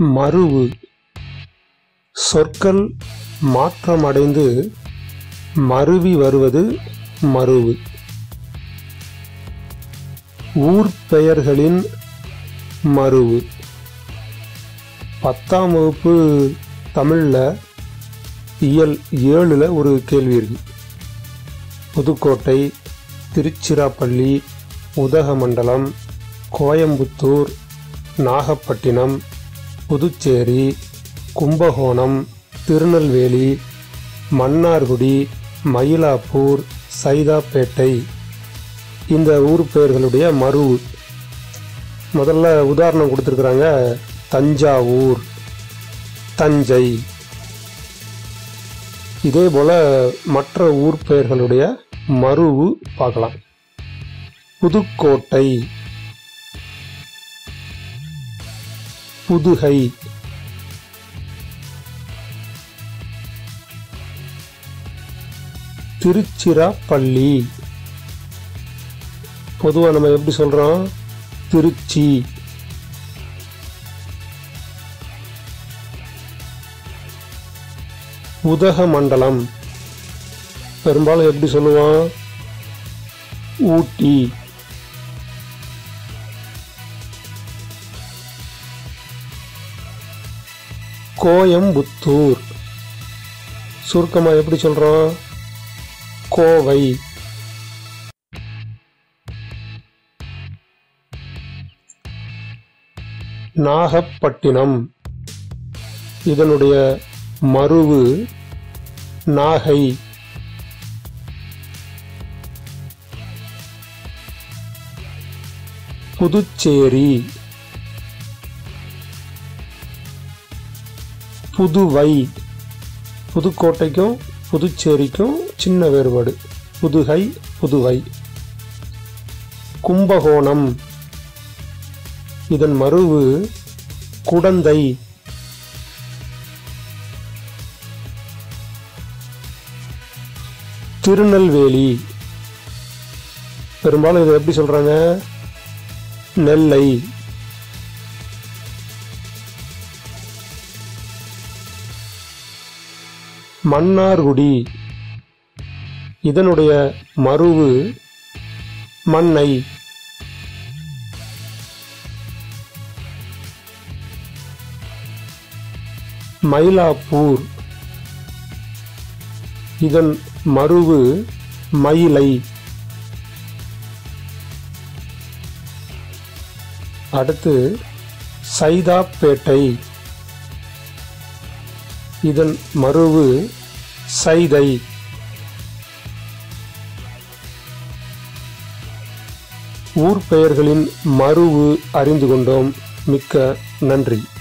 மருவு சொற்கள் மாற்றமடைந்து மருவி வருவது மருவு. ஊர் பெயர்களின் மருவு. 10ஆம் வகுப்பு தமிழில் இயல் 7ல் ஒரு கேள்வி இருக்கு. புதுக்கோட்டை, திருச்சிராப்பள்ளி, உதகமண்டலம், கோயம்புத்தூர், நாகப்பட்டினம், புதுச்சேரி, கும்பகோணம், திருநெல்வேலி, மன்னார்குடி, மயிலாப்பூர், சைதாப்பேட்டை இந்த ஊர் பெயர்களுடைய மருவு. முதல்ல உதாரணம் கொடுத்துருக்குறாங்க. தஞ்சாவூர், தஞ்சை. இதே போல் மற்ற ஊர் பெயர்களுடைய மருவு பார்க்கலாம். புதுக்கோட்டை, புதுகை, திருச்சிராப்பள்ளி. பொதுவாக நம்ம எப்படி சொல்கிறோம்? திருச்சி. உதகமண்டலம் பெரும்பாலும் எப்படி சொல்லுவோம்? ஊட்டி. கோயம்புத்தூர் சுருக்கமாக எப்படி சொல்கிறோம்? கோவை. நாகப்பட்டினம் இதனுடைய மருவு நாகை. புதுச்சேரி, புதுவை. புதுக்கோட்டைக்கும் புதுச்சேரிக்கும் சின்ன வேறுபாடு. புதுகை, புதுவை. கும்பகோணம் இதன் மருவு குடந்தை. திருநெல்வேலி பெரும்பாலும் இதை எப்படி சொல்றாங்க? நெல்லை. மன்னார்குடி இதனுடைய மருவு மன்னை. மயிலாப்பூர் இதன் மருவு மயிலை. அடுத்து சைதாப்பேட்டை இதன் மருவு சைதை. ஊர் பெயர்களின் மருவு அறிந்து கொண்டோம். மிக்க நன்றி.